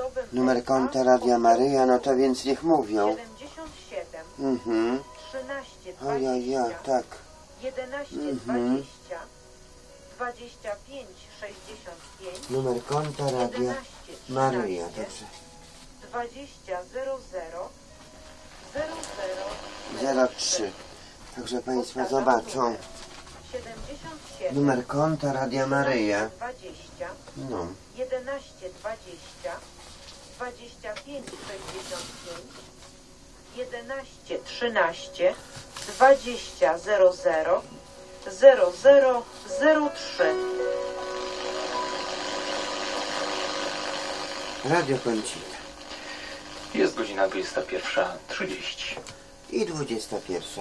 Numer konta Radia Maryja, no to więc niech mówią. 77 13 Ojej, tak. 11 20 25 65 Numer konta Radia Maryja, dobrze. 20 00 03. Także Państwo zobaczą. 77 Numer konta Radia Maryja. 20 No. 11 20 25 65 11 13 20 00 0003. Radio Koncita. Jest godzina 21:30. I 21:30.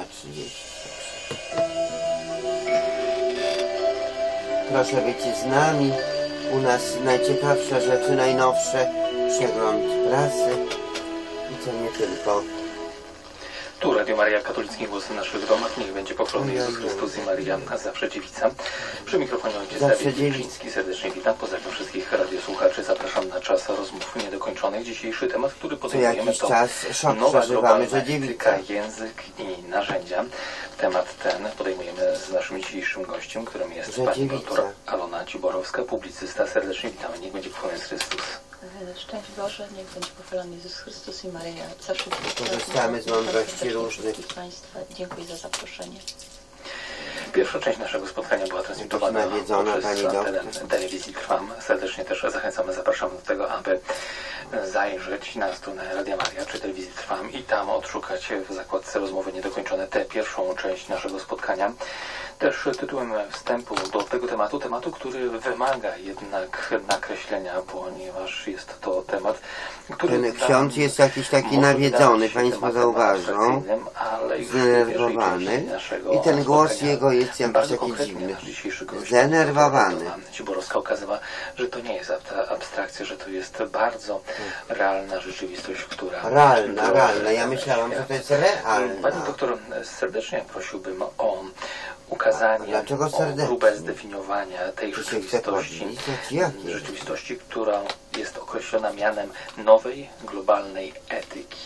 Proszę być z nami. U nas najciekawsze rzeczy, najnowsze. Przegląd prasy. I co nie tylko. Tu Radio Maryja, katolicki głos w naszych domach. Niech będzie pochwalony Jezus Chrystus i Maryja, a zawsze dziewica. Przy mikrofonie ojciec Dawid Wilczyński. Serdecznie witam. Pozdrawiam wszystkich radiosłuchaczy. Zapraszam na czas rozmów niedokończonych. Dzisiejszy temat, który podejmujemy, to nowa globalna etyka, język i narzędzia. Temat ten podejmujemy z naszym dzisiejszym gościem, którym jest pani doktor Alona Ciborowska, publicysta. Serdecznie witamy. Niech będzie pochwalony Chrystus. Szczęść Boże, niech będzie pochwalony Jezus Chrystus i Maryja. Zawsze korzystamy z mądrości różnych. Państwa. Dziękuję za zaproszenie. Pierwsza część naszego spotkania była transmitowana przez antenę telewizji Trwam. Serdecznie też zachęcamy, zapraszamy do tego, aby zajrzeć na stronę Radia Maryja czy telewizji Trwam i tam odszukać w zakładce Rozmowy Niedokończone tę pierwszą część naszego spotkania. Też tytułem wstępu do tego tematu, który wymaga jednak nakreślenia, ponieważ jest to temat, który... Ten ksiądz jest jakiś taki nawiedzony, Państwo zauważą, zdenerwowany i ten głos jego jest jakiś taki dziwny, zdenerwowany. Ciborowska okazała, że to nie jest abstrakcja, że to jest bardzo realna rzeczywistość, która... Realna, ja myślałam, że to jest realna. Pani doktor, serdecznie prosiłbym o ukazanie, o próbę zdefiniowania tej rzeczywistości, która jest określona mianem nowej, globalnej etyki.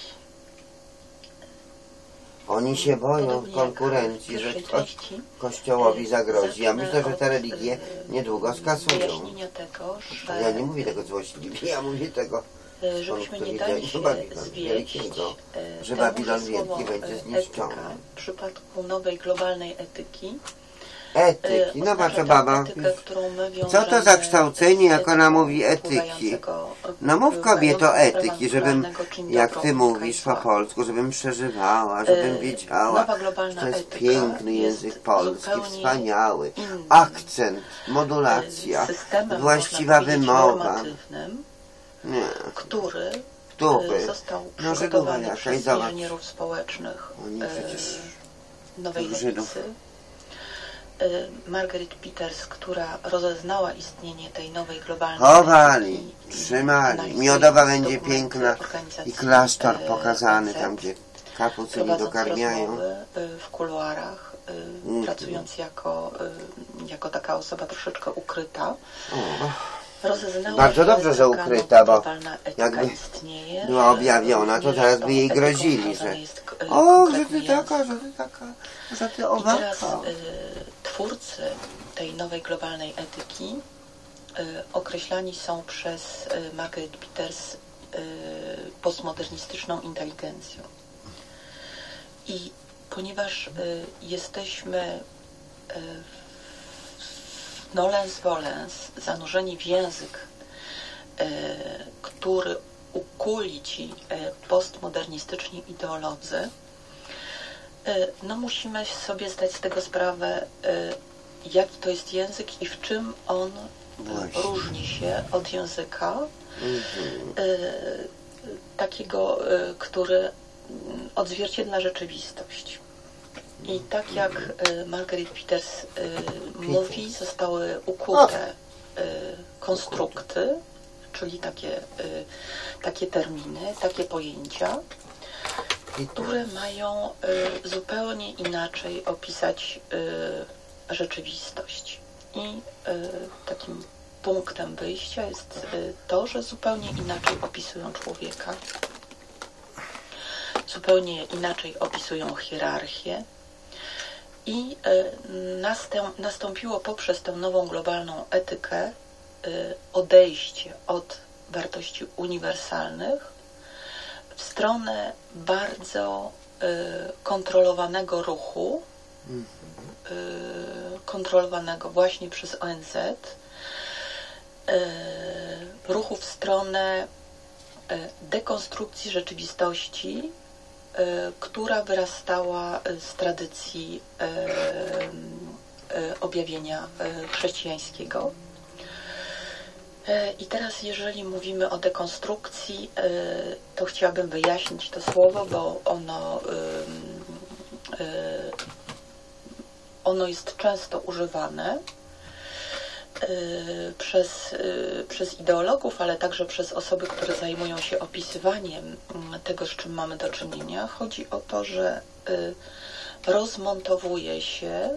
Oni się boją konkurencji, że Kościołowi zagrozi. Ja myślę, że te religie niedługo skasują. Ja nie mówię tego złośliwie, ja mówię tego, żebyśmy nie dali się zwieść że Babilon Wielki będzie zniszczony. W przypadku nowej globalnej etyki, no patrz baba, co to za kształcenie, jak ona mówi etyki? No mów kobieto etyki, żebym, jak ty mówisz po polsku, żebym przeżywała, żebym wiedziała, że to jest piękny język polski, wspaniały, akcent, modulacja, właściwa wymowa. Nie. Który został przygotowany przez inżynierów społecznych nowej lewicy. Margaret Peters, która rozeznała istnienie tej nowej globalnej chowali, trzymali. Miodowa będzie piękna i klasztor pokazany tam, gdzie kapucyni dokarmiają. W kuluarach, pracując jako taka osoba troszeczkę ukryta. Bardzo dobrze, że ukryta, bo jakby była objawiona, to zaraz by jej grozili, że że ty taka, że ty owaka. I teraz twórcy tej nowej globalnej etyki określani są przez Margaret Peters postmodernistyczną inteligencją. I ponieważ jesteśmy nolens volens zanurzeni w język, który ukuli ci postmodernistyczni ideolodzy, no musimy sobie zdać z tego sprawę, jaki to jest język i w czym on różni się od języka takiego, który odzwierciedla rzeczywistość. I tak jak Margaret Peters mówi, zostały ukute konstrukty, czyli takie terminy, takie pojęcia, które mają zupełnie inaczej opisać rzeczywistość. I takim punktem wyjścia jest to, że zupełnie inaczej opisują człowieka, zupełnie inaczej opisują hierarchię i nastąpiło poprzez tę nową globalną etykę odejście od wartości uniwersalnych w stronę bardzo kontrolowanego ruchu, kontrolowanego właśnie przez ONZ, ruchu w stronę dekonstrukcji rzeczywistości, która wyrastała z tradycji objawienia chrześcijańskiego. I teraz, jeżeli mówimy o dekonstrukcji, to chciałabym wyjaśnić to słowo, bo ono jest często używane przez ideologów, ale także przez osoby, które zajmują się opisywaniem tego, z czym mamy do czynienia. Chodzi o to, że rozmontowuje się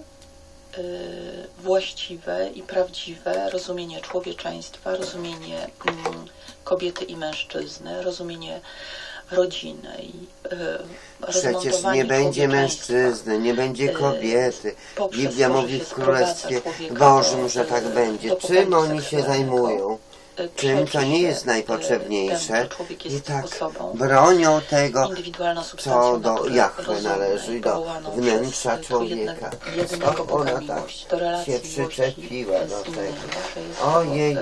właściwe i prawdziwe rozumienie człowieczeństwa, rozumienie kobiety i mężczyzny, rozumienie rodziny i przecież nie będzie mężczyzny, nie będzie kobiety. Biblia mówi w Królestwie Bożym, że tak będzie. Czym oni się zajmują? Czym to nie jest najpotrzebniejsze i tak bronią tego, co do Jahwe należy, do wnętrza człowieka. Ona tak się przyczepiła do tego. Ojej,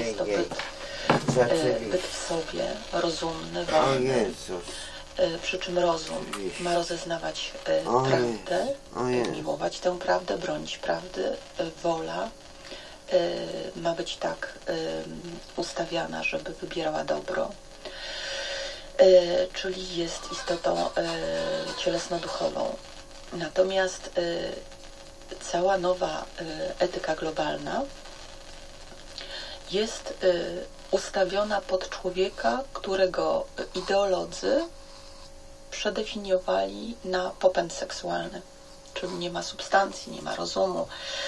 byt w sobie rozumny, wolny, przy czym rozum ma rozeznawać prawdę, miłować tę prawdę, bronić prawdy, wola ma być tak ustawiana, żeby wybierała dobro, czyli jest istotą cielesno-duchową. Natomiast cała nowa etyka globalna jest ustawiona pod człowieka, którego ideolodzy przedefiniowali na popęd seksualny, czyli nie ma substancji, nie ma rozumu.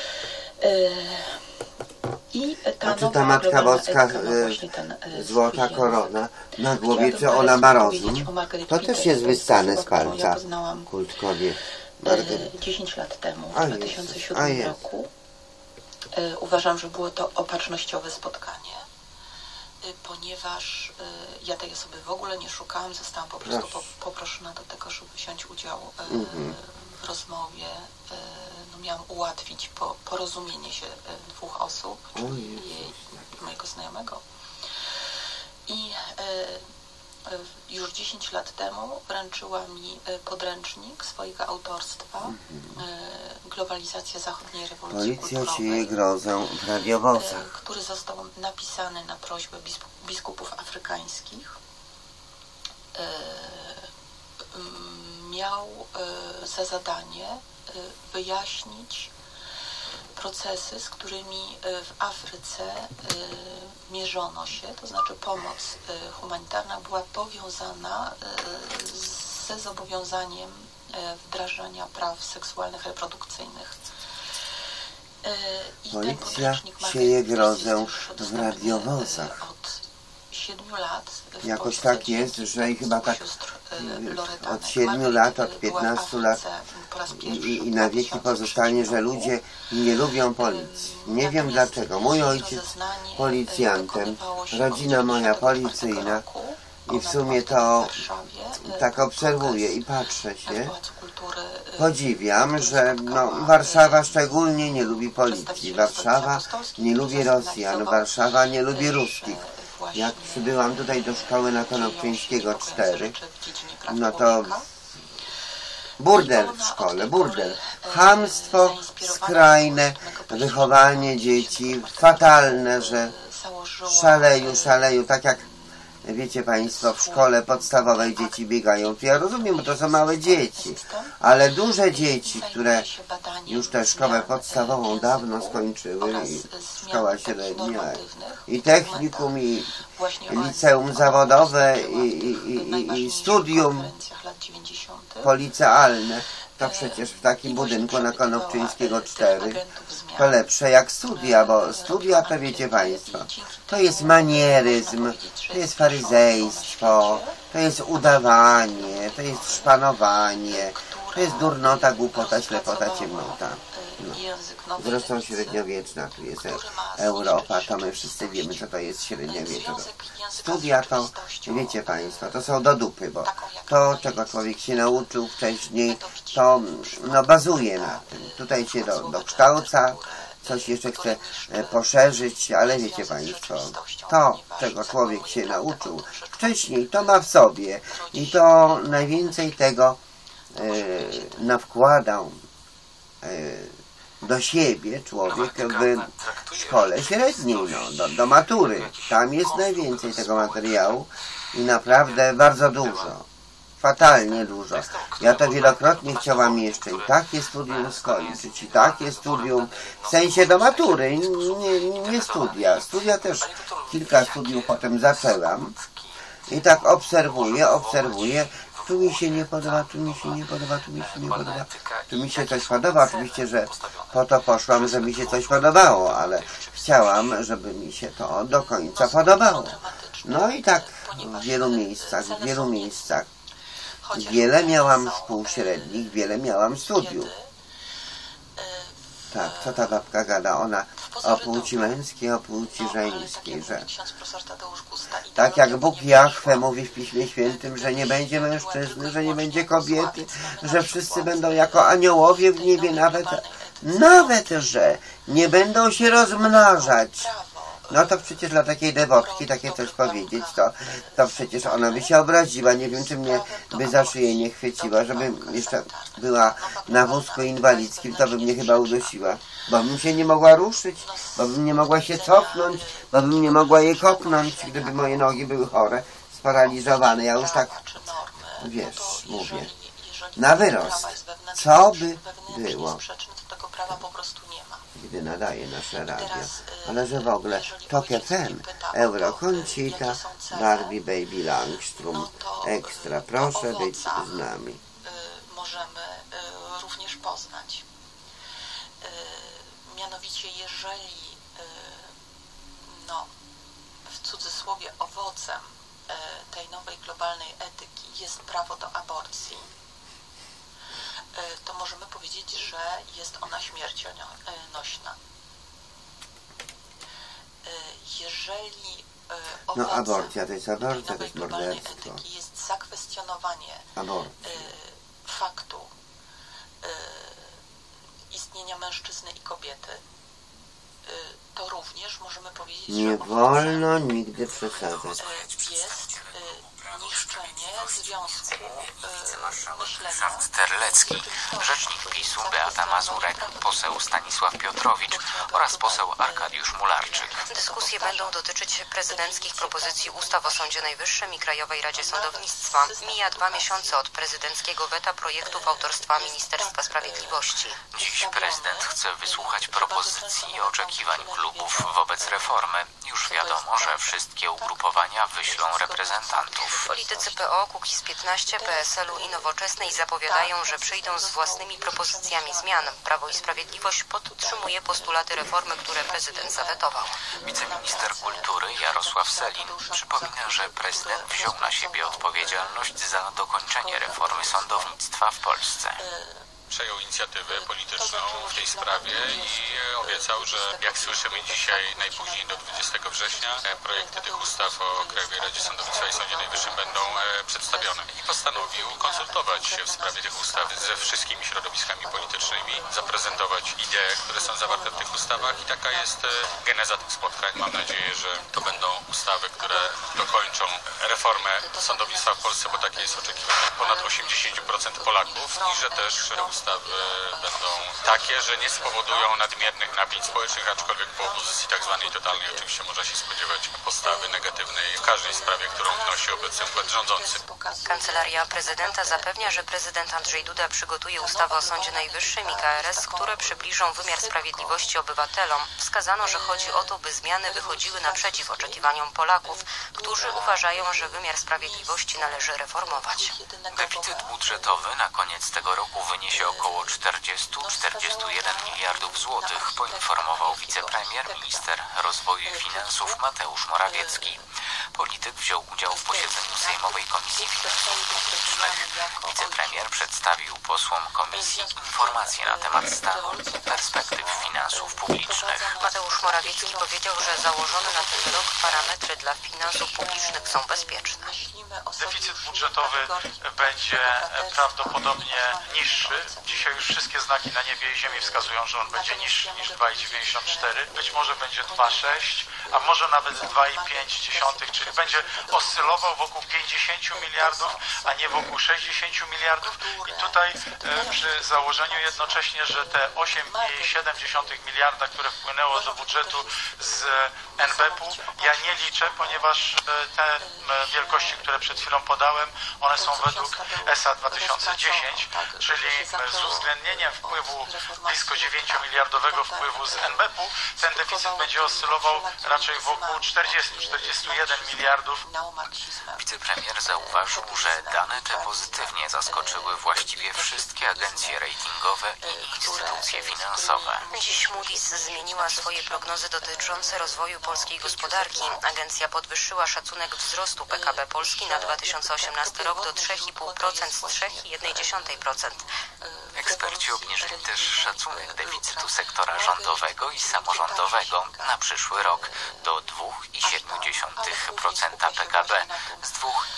I ta Matka Boska, złota korona na głowie, czy ona ma rozum? To też jest wyssane z palca, kult kobiet. 10 lat temu, w 2007 roku. Uważam, że było to opatrznościowe spotkanie, ponieważ ja tej osoby w ogóle nie szukałam, zostałam po prostu poproszona do tego, żeby wziąć udział w rozmowie. Miałam ułatwić porozumienie się dwóch osób, czyli jej i mojego znajomego. I już 10 lat temu wręczyła mi podręcznik swojego autorstwa, Globalizacja zachodniej rewolucji kulturowej. Policja sieje grozę w radiowozach. Który został napisany na prośbę biskupów afrykańskich. Miał za zadanie wyjaśnić procesy, z którymi w Afryce mierzono się, to znaczy pomoc humanitarna była powiązana ze zobowiązaniem wdrażania praw seksualnych, reprodukcyjnych. Policja sieje grozę w radiowozach. Od 7 lat. Jakoś tak jest, że chyba tak od 7 lat, od 15 lat i na wieki pozostanie, że ludzie nie lubią policji. Nie wiem dlaczego. Mój ojciec policjantem, rodzina moja policyjna i w sumie to tak obserwuję i patrzę się. Podziwiam, że Warszawa szczególnie nie lubi policji. Warszawa nie lubi Rosjan, Warszawa nie lubi ruskich. Jak przybyłam tutaj do szkoły na Konopczyńskiego 4, no to burdel w szkole, burdel. Chamstwo skrajne, wychowanie dzieci fatalne, że szaleju, tak jak wiecie Państwo, w szkole podstawowej dzieci biegają. To ja rozumiem, bo to są małe dzieci, ale duże dzieci, które już tę szkołę podstawową dawno skończyły, i szkoła średnia, i technikum, i liceum zawodowe, i studium policealne, to przecież w takim budynku na Konopczyńskiego 4 to lepsze jak studia, bo studia to wiecie Państwo, to jest manieryzm, to jest faryzejstwo, to jest udawanie, to jest szpanowanie, to jest durnota, głupota, ślepota, ciemnota. No. Zresztą średniowieczna, tu jest Europa, to my wszyscy wiemy, co to jest średniowiecze. Studia to, wiecie Państwo, to są do dupy, bo to, czego człowiek się nauczył wcześniej, to no, bazuje na tym. Tutaj się dokształca, coś jeszcze chce poszerzyć, ale wiecie Państwo, to, czego człowiek się nauczył wcześniej, to ma w sobie i to najwięcej tego nawkładał do siebie człowiek w szkole średniej, no, do matury. Tam jest najwięcej tego materiału i naprawdę bardzo dużo. Fatalnie dużo. Ja to wielokrotnie chciałam jeszcze i takie studium skończyć, i takie studium w sensie do matury, nie studia. Studia też kilka studiów potem zaczęłam i tak obserwuję, tu mi się nie podoba, tu mi się nie podoba, tu mi się nie podoba. Tu mi się coś podoba, oczywiście, że po to poszłam, że mi się coś podobało, ale chciałam, żeby mi się to do końca podobało. No i tak w wielu miejscach. Wiele miałam półśrednich, wiele miałam studiów. Tak, co ta babka gada? Ona o płci męskiej, o płci żeńskiej, że tak jak Bóg Jahwe mówi w Piśmie Świętym, że nie będzie mężczyzny, że nie będzie kobiety, że wszyscy będą jako aniołowie w niebie, nawet że nie będą się rozmnażać. No to przecież dla takiej dewotki takie coś powiedzieć, to przecież ona by się obraziła. Nie wiem, czy mnie by za szyję nie chwyciła, żebym jeszcze była na wózku inwalidzkim, to by mnie chyba udusiła. Bo bym się nie mogła ruszyć, bo bym nie mogła się cofnąć, bo bym nie mogła jej kopnąć, gdyby moje nogi były chore, sparaliżowane. Ja już tak, wiesz, mówię, na wyrost. Co by było, gdy nadaje nasze radio? Ale że w ogóle Tok FM, Eurokoncita, Barbie Baby Langstrom Ekstra. Proszę być z nami. Możemy również poznać. Mianowicie, jeżeli no, w cudzysłowie owocem tej nowej globalnej etyki jest prawo do aborcji, to możemy powiedzieć, że jest ona śmiercionośna. Jeżeli no aborcja to jest aborcja, to jest morderstwo. Etyki jest zakwestionowanie faktu istnienia mężczyzny i kobiety, to również możemy powiedzieć, nie wolno nigdy przesadzać. Jest niszczenie związku myślenia. Ryszard Terlecki, rzecznik PiS-u Beata Mazurek, poseł Stanisław Piotrowicz oraz poseł Arkadiusz Mularczyk. Dyskusje będą dotyczyć prezydenckich propozycji ustaw o Sądzie Najwyższym i Krajowej Radzie Sądownictwa. Mija 2 miesiące od prezydenckiego weta projektów autorstwa Ministerstwa Sprawiedliwości. Dziś prezydent chce wysłuchać propozycji i oczekiwań klubów wobec reformy. Już wiadomo, że wszystkie ugrupowania wyślą reprezentantów. Politycy PO, Kukiz15, PSL-u i Nowoczesnej zapowiadają, że przyjdą z własnymi propozycjami zmian. Prawo i Sprawiedliwość podtrzymuje postulaty reformy, które prezydent zawetował. Wiceminister kultury Jarosław Sellin przypomina, że prezydent wziął na siebie odpowiedzialność za dokończenie reformy sądownictwa w Polsce. Przejął inicjatywę polityczną w tej sprawie i obiecał, że jak słyszymy dzisiaj, najpóźniej do 20 września projekty tych ustaw o Krajowej Radzie Sądownictwa i Sądzie Najwyższym będą przedstawione. I postanowił konsultować się w sprawie tych ustaw ze wszystkimi środowiskami politycznymi, zaprezentować idee, które są zawarte w tych ustawach i taka jest geneza tych spotkań. Mam nadzieję, że to będą ustawy, które dokończą reformę sądownictwa w Polsce, bo takie jest oczekiwanie ponad 80% Polaków i że też ustawy będą takie, że nie spowodują nadmiernych napięć społecznych, aczkolwiek po opozycji tak zwanej totalnej oczywiście można się spodziewać postawy negatywnej w każdej sprawie, którą wnosi obecny układ rządzący. Kancelaria prezydenta zapewnia, że prezydent Andrzej Duda przygotuje ustawę o Sądzie Najwyższym i KRS, które przybliżą wymiar sprawiedliwości obywatelom. Wskazano, że chodzi o to, by zmiany wychodziły naprzeciw oczekiwaniom Polaków, którzy uważają, że wymiar sprawiedliwości należy reformować. Deficyt budżetowy na koniec tego roku wyniesie wyniesie około 40-41 miliardów złotych, poinformował wicepremier, minister rozwoju i finansów Mateusz Morawiecki. Polityk wziął udział w posiedzeniu Sejmowej Komisji Finansów Publicznych. Wicepremier przedstawił posłom komisji informacje na temat stanu i perspektyw finansów publicznych. Mateusz Morawiecki powiedział, że założone na ten rok parametry dla finansów publicznych są bezpieczne. Deficyt budżetowy będzie prawdopodobnie niższy. Dzisiaj już wszystkie znaki na niebie i ziemi wskazują, że on będzie niższy niż 2,94. Być może będzie 2,6, a może nawet 2,5, czyli będzie oscylował wokół 50 miliardów, a nie wokół 60 miliardów. I tutaj przy założeniu jednocześnie, że te 8,7 miliarda, które wpłynęło do budżetu z NBP-u, ja nie liczę, ponieważ te wielkości, które przed chwilą podałem, one są według ESA 2010, czyli z uwzględnieniem wpływu blisko 9-miliardowego wpływu z NBP-u, ten deficyt będzie oscylował raczej wokół 40-41 miliardów. Wicepremier zauważył, że dane te pozytywnie zaskoczyły właściwie wszystkie agencje ratingowe i instytucje finansowe. Dziś Moody's zmieniła swoje prognozy dotyczące rozwoju polskiej gospodarki. Agencja podwyższyła szacunek wzrostu PKB Polski na 2018 rok do 3,5% z 3,1%. Eksperci obniżyli też szacunek deficytu sektora rządowego i samorządowego na przyszły rok do 2,7% PKB z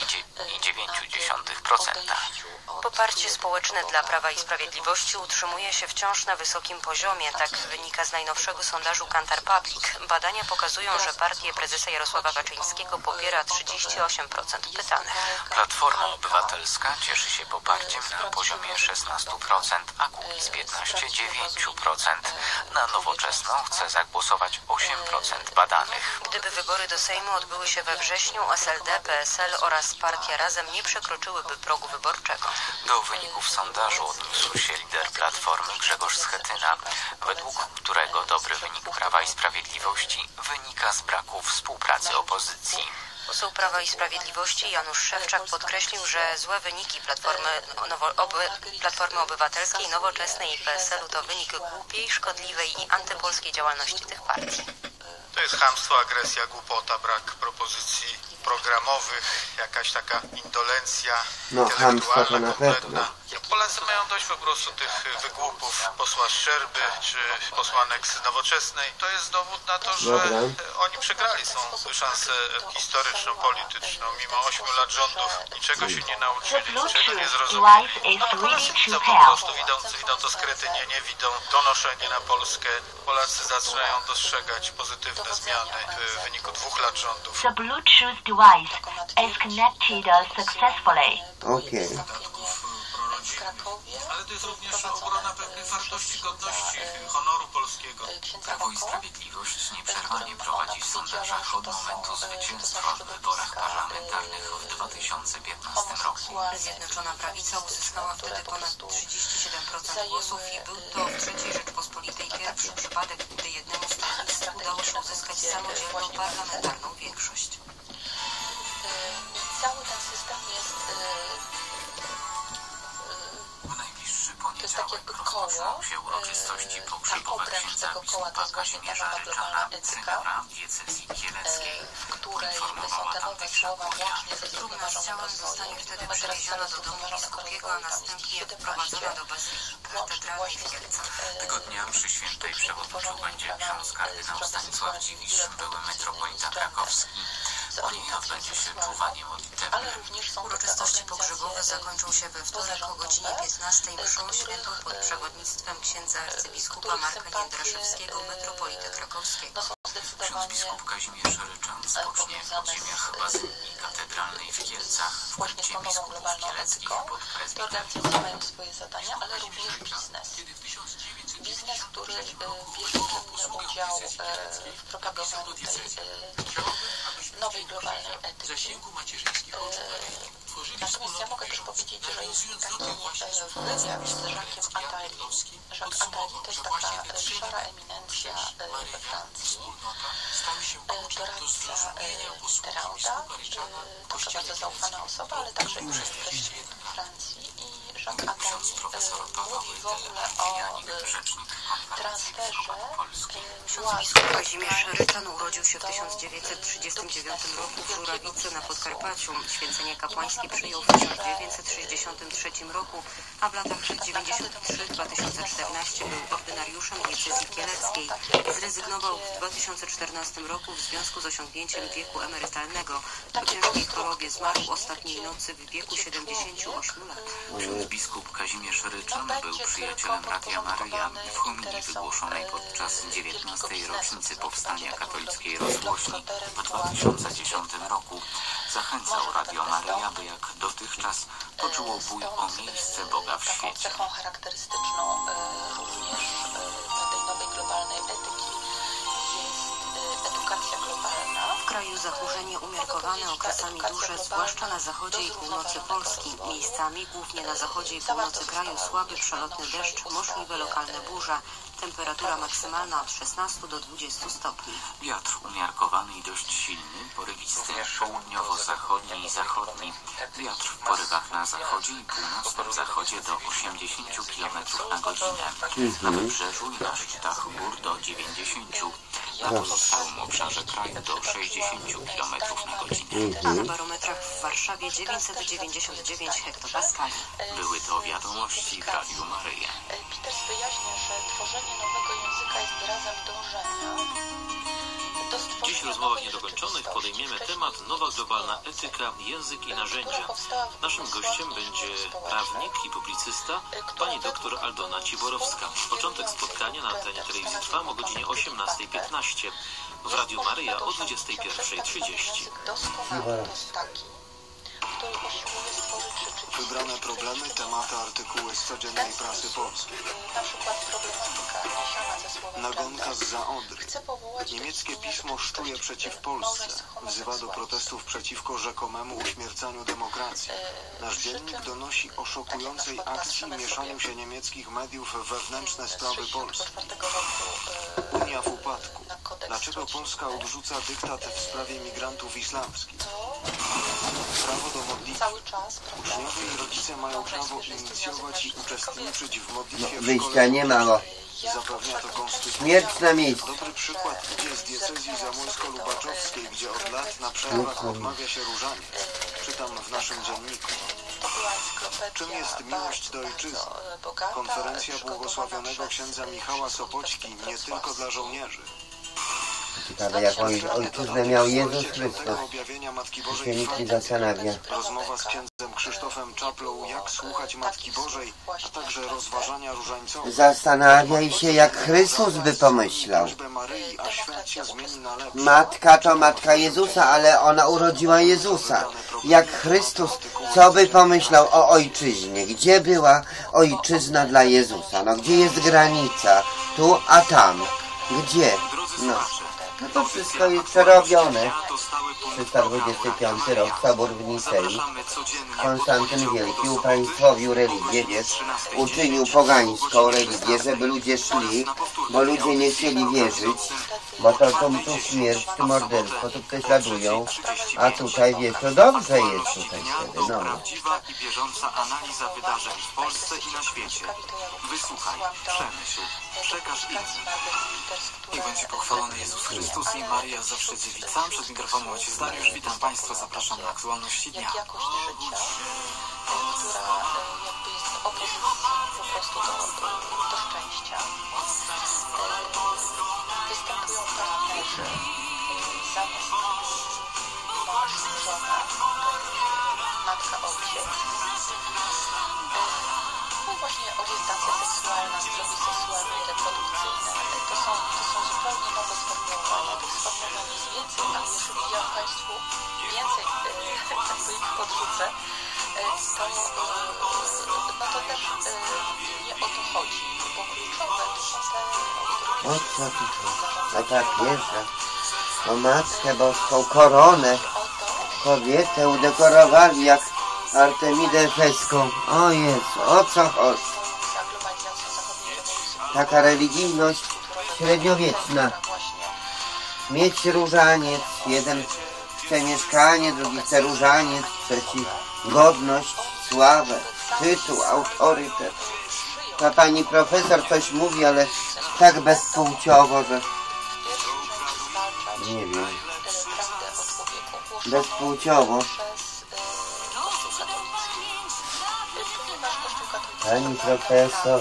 2,9%. Poparcie społeczne dla Prawa i Sprawiedliwości utrzymuje się wciąż na wysokim poziomie, tak wynika z najnowszego sondażu Kantar Public. Badania pokazują, że partię prezesa Jarosława Kaczyńskiego popiera 38% pytanych. Platforma Obywatelska cieszy się poparciem na poziomie 16%, a Kukiz 15 9%. Na Nowoczesną chce zagłosować 8% badanych. Gdyby wybory do Sejmu odbyły się we wrześniu, SLD, PSL oraz Partia Razem nie przekroczyłyby progu wyborczego. Do wyników sondażu odniósł się lider Platformy Grzegorz Schetyna, według którego dobry wynik Prawa i Sprawiedliwości wynika z braku współpracy opozycji. Poseł Prawa i Sprawiedliwości Janusz Szewczak podkreślił, że złe wyniki Platformy Obywatelskiej, Nowoczesnej i PSL-u to wynik głupiej, szkodliwej i antypolskiej działalności tych partii. To jest chamstwo, agresja, głupota, brak propozycji programowych, jakaś taka indolencja intelektualna, kompletna. Polacy mają dość po prostu tych wygłupów posła Szczerby czy posłanek z Nowoczesnej. To jest dowód na to, że oni przegrali są szansę historyczną, polityczną. Mimo 8 lat rządów niczego się nie nauczyli, niczego nie zrozumieli. No Polacy widzą po prostu, widzą to skretynie, nie widzą donoszenie na Polskę. Polacy zaczynają dostrzegać pozytywne zmiany w wyniku 2 lat rządów. The Bluetooth device is connected successfully. Okay. Ale to jest również obrona pewnej wartości, godności, honoru polskiego. Prawo i Sprawiedliwość nieprzerwanie prowadzi w sondażach od momentu zwycięstwa w wyborach parlamentarnych w 2015 roku. Zjednoczona Prawica uzyskała wtedy ponad 37% głosów i był to w III Rzeczpospolitej pierwszy przypadek, gdy jednemu z stronnictw udało się uzyskać samodzielną parlamentarną większość. Cały ten system jest... To jest tak jakby koło, się uroczystości ta pogrzebowe obręcz tego koła to jest właśnie ta nadużywana etyka, w której są te nowe słowa łącznie ze zrównoważonym rozwojem. My teraz sobie zrównoważone korzystają, a następnie wprowadzona do bazyliki katedralnej w Kielcach. Tego dnia przy świętej przewodniczył będzie ksiądz kardynał Stanisław Dziwisz, były metropolita krakowski. Po niej odbędzie się czuwanie modlitewne. Uroczystości pogrzebowe zakończą się we wtorek o godzinie 15 mszą świętą pod przewodnictwem księdza arcybiskupa Marka Jędraszewskiego, metropolity krakowskiego. Ksiądz biskup Kazimierz Ryczan spocznie w podziemiach bazyliki katedralnej w Kielcach w krypcie biskupów kieleckich pod Te organizacje mają swoje zadania, ale również biznes. Biznes, który bierze udział w propagowaniu tej nowej globalnej etyki. Natomiast ja mogę też powiedzieć, że jest taki wywiad z Jacquesem Attali. Jacques Attali to jest taka szara eminencja we Francji, doradca Mitterranda, to bardzo zaufana osoba, ale także już jest wreszcie w Francji. I Jacques Attali mówi w ogóle o transferze władzy. Kazimierz Rytan urodził się w 1939 roku w Żurawicy na Podkarpaciu. Święcenie kapłańskie przyjął w 1963 roku, a w latach 1993-2014 był ordynariuszem diecezji kieleckiej. Zrezygnował w 2014 roku w związku z osiągnięciem wieku emerytalnego. Po ciężkiej chorobie zmarł ostatniej nocy w wieku 78 lat. Biskup Kazimierz Ryczan był przyjacielem Radia Maryja. W homilii wygłoszonej podczas 19. rocznicy powstania katolickiej rozgłośni w 2010 roku zachęcał Radio Maryja, by jak dotychczas poczuło bój o miejsce Boga w świecie. Cechą charakterystyczną również dla tej nowej globalnej etyki jest edukacja globalna. W kraju zaburzenie umiarkowane okresami duże, zwłaszcza na zachodzie i północy Polski. Miejscami, głównie na zachodzie i północy kraju, słaby przelotny deszcz, możliwe lokalne burze. Temperatura maksymalna od 16 do 20 stopni. Wiatr umiarkowany i dość silny, porywisty, południowo-zachodni i zachodni. Wiatr w porywach na zachodzie i północnym zachodzie do 80 km na godzinę. Na wybrzeżu i na szczytach gór do 90 na pozostałym obszarze kraju do 60 km na godzinę. A na barometrach w Warszawie 999 hektopaskali. Były to wiadomości w Radiu Maryja. Peters wyjaśnia, że tworzenie nowego języka jest wyrazem dążenia. Dziś w rozmowach niedokończonych podejmiemy temat nowa globalna etyka, język i narzędzia. Naszym gościem będzie prawnik i publicysta pani dr Aldona Ciborowska. Początek spotkania na antenie telewizji Trwam o godzinie 18:15. W Radiu Maryja o 21:30. Wybrane problemy, tematy, artykuły z codziennej prasy polskiej. Na przykład problematyka niesiona ze słowem Nagonka zza Odry. Niemieckie pismo szczuje przeciw Polsce. Wzywa do protestów przeciwko rzekomemu uśmiercaniu demokracji. Nasz dziennik donosi o szokującej akcji mieszaniu się niemieckich mediów w wewnętrzne sprawy Polski. Unia w upadku. Dlaczego Polska odrzuca dyktat w sprawie migrantów islamskich? Prawo do modlitwy. Uczniowie i rodzice mają prawo inicjować i uczestniczyć w modlitwie w Wyjścia nie ma, bo zapewnia to konstytucja. śmierć na miejscu. Dobry przykład idzie z diecezji zamojsko-lubaczowskiej, gdzie od lat na przerwach odmawia się różaniec. Czytam w naszym dzienniku. Czym jest miłość do ojczyzny? Konferencja błogosławionego księdza Michała Sopoćki nie tylko dla żołnierzy. Ciekawe, jaką ojczyznę miał Jezus Chrystus. To się nikt nie zastanawia. Rozmowa z księdzem Krzysztofem Czaplą, jak słuchać Matki Bożej, a także rozważania różańcowe. Zastanawiaj się, jak Chrystus by pomyślał. Matka to matka Jezusa, ale ona urodziła Jezusa. Jak Chrystus, co by pomyślał o ojczyźnie? Gdzie była ojczyzna dla Jezusa? No, gdzie jest granica? Tu, a tam. Gdzie? No to wszystko jest przerobione. 325 rok, Sobór w Nicei. Konstantyn Wielki upaństwowił religię, wiesz, uczynił pogańską religię, żeby ludzie szli, bo ludzie nie chcieli wierzyć, bo to tu śmierć, tu morderstwo, tu prześladują, a tutaj, wiesz, to dobrze jest tutaj wtedy, no. Prawdziwa i bieżąca analiza wydarzeń w Polsce i na świecie. Wysłuchaj, przemyśl, przekaż innym. Niech będzie pochwalony Jezus Chrystus i Maria zawsze dziewica. Przed mikrofonem ojciec Dariusz. Witam Państwa, zapraszam na aktualności dnia. Jakość życia, która jakby jest w opozycji po prostu do szczęścia. Występują partnerzy zamiast mąż, żona, matka, ojciec. No i właśnie orientacja seksualna, zdrowie seksualne i reprodukcyjne. To są zupełnie nowe sformułowania. Tych sformułowań jest więcej, ale jeżeli ja Państwu więcej ich podrzucę, to też nie o to chodzi, bo kluczowe to są te, o których A tak, jeżdża. O Matkę Boską, koronę, kobietę udekorowali jak Artemidę Efeską. O Jezu, o co chodzi? Taka religijność średniowieczna. Mieć różaniec, jeden chce mieszkanie, drugi chce różaniec, trzeci godność, sławę, tytuł, autorytet. Ta pani profesor coś mówi, ale tak bezpłciowo, że... Nie wiem. Bezpłciowo. Pani profesor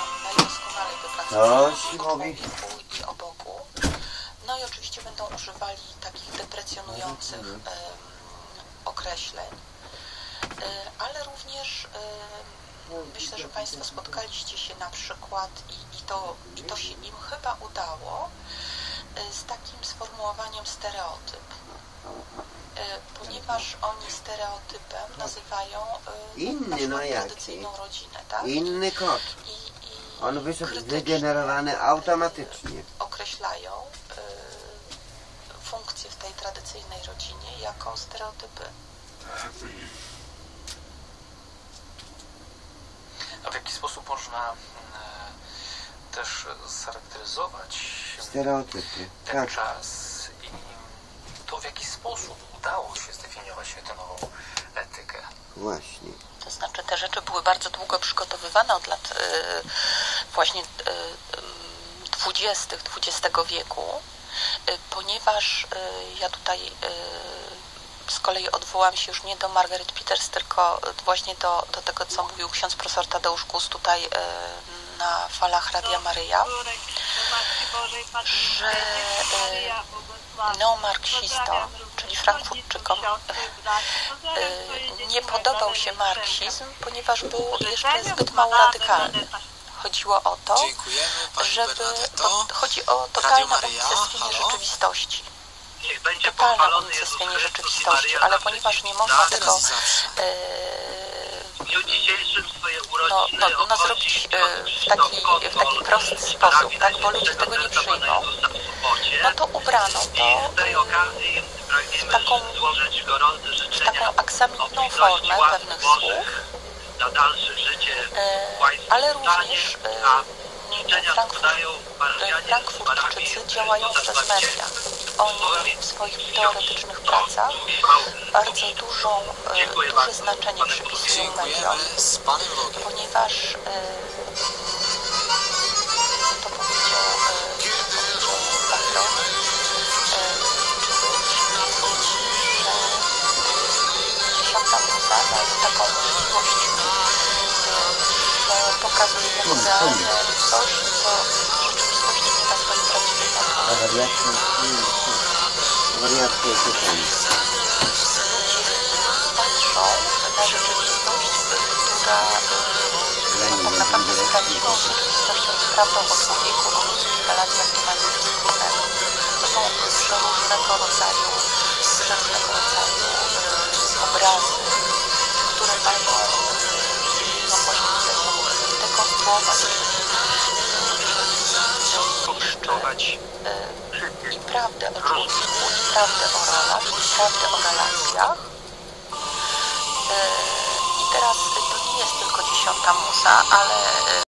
coś mówi. No i oczywiście będą używali takich deprecjonujących określeń, ale również myślę, że Państwo spotkaliście się na przykład i to się im chyba udało z takim sformułowaniem stereotyp, ponieważ oni stereotypem nazywają tradycyjną rodzinę, tak? Inny kot. On wyszedł wygenerowany automatycznie. Określają funkcje w tej tradycyjnej rodzinie jako stereotypy. A w jaki sposób można też scharakteryzować stereotypy, ten czas i to, w jaki sposób udało się zdefiniować tę nową etykę? Właśnie. To znaczy te rzeczy były bardzo długo przygotowywane od lat właśnie 20. XX wieku, ponieważ ja tutaj z kolei odwołam się już nie do Margaret Peters, tylko właśnie do tego, co mówił ksiądz profesor Tadeusz Gus tutaj na falach Radia Maryja, że neomarksistom, czyli frankfurtczykom, nie podobał się marksizm, ponieważ był jeszcze zbyt mało radykalny. Chodziło o to, chodzi o totalne unicestwienie rzeczywistości. Totalne unicestwienie rzeczywistości, ale ponieważ nie można tego zrobić w taki prosty sposób, tak, bo ludzie tego nie przyjmą, no to ubrano to w taką aksamitną formę pewnych słów, ale również Frankfurtczycy działają przez media. Oni w swoich teoretycznych pracach bardzo duże znaczenie przypisują mediom, ponieważ to powiedział Macron, że 10. muza daje taką możliwość, że pokazuje jako realne coś, co w rzeczywistości nie ma swojej prawdziwej natury. Wariatki patrzą na rzeczywistość, która tak naprawdę jest prawdziwą rzeczywistością, z prawdą o człowieku, o ludzkich relacjach nie ma nic wspólnego. To są przeróżnego rodzaju obrazy, które mają właśnie dekonstruować i prawdę o człowieku, i prawdę o rolach, i prawdę o relacjach. I teraz to nie jest tylko 10. muza, ale